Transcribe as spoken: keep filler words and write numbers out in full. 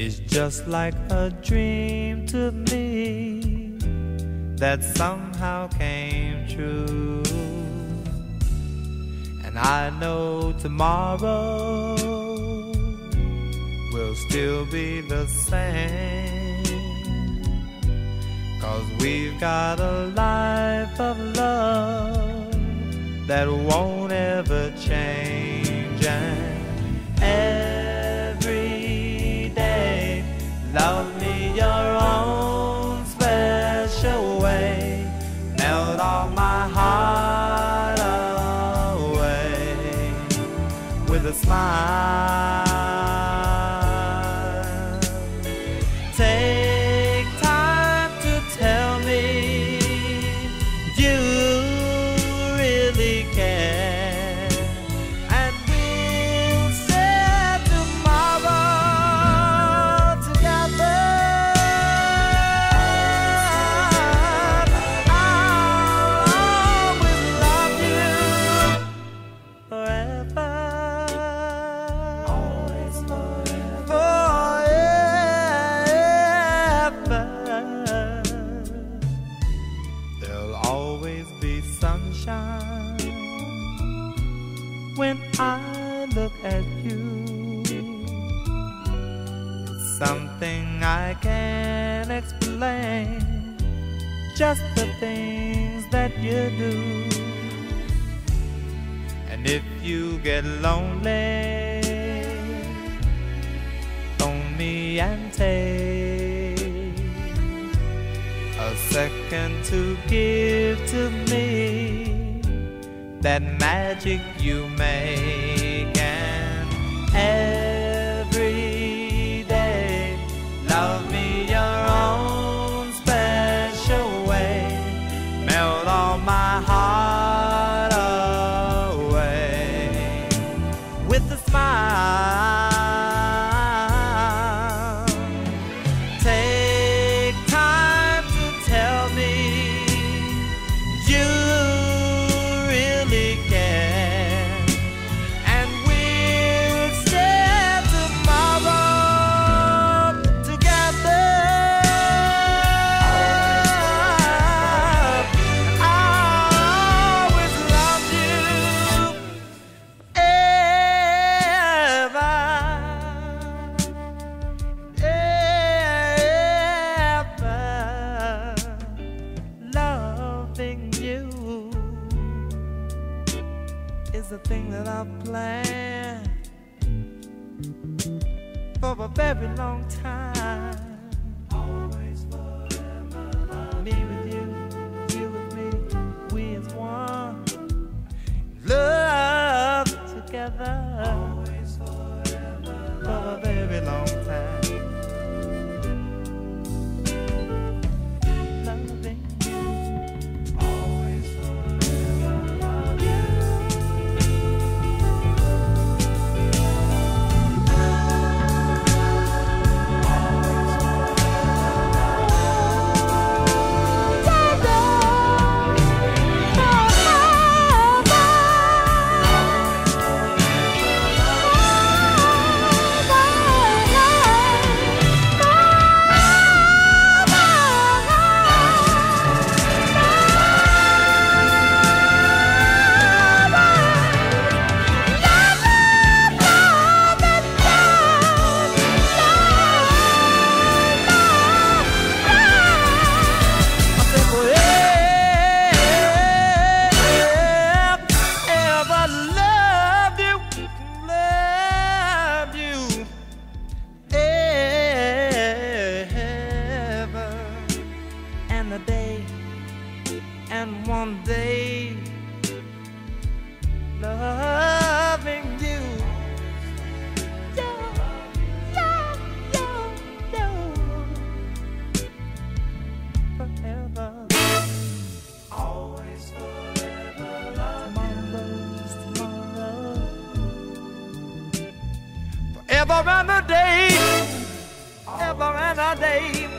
is just like a dream to me that somehow came true. And I know tomorrow will still be the same, 'cause we've got a life of love that won't ever change. And every day, love me your own special way, melt all my heart away with a smile. Take time to tell me you really care, and we'll share tomorrow together. I'll always love you forever. Always forever. Forever. There'll always be sunshine when I look at you. It's something I can't explain, just the things that you do. And if you get lonely, phone me and take a second to give to me that magic you make. And every day, love me your own special way, melt all my heart away with a smile. Take time to tell me you really care, and we'll share tomorrow together. I'll always love you ever, ever. Loving you is a thing that I've planned for a very long time. Always forever. Me with you, you with me, we as one. Love together. Always forever. For a very long time. Loving you. Always forever. Love you. A day, and one day loving you. Yo, yo, yo, yo. Forever. Always forever. Tomorrow's tomorrow. Forever and a day. Ever and a day.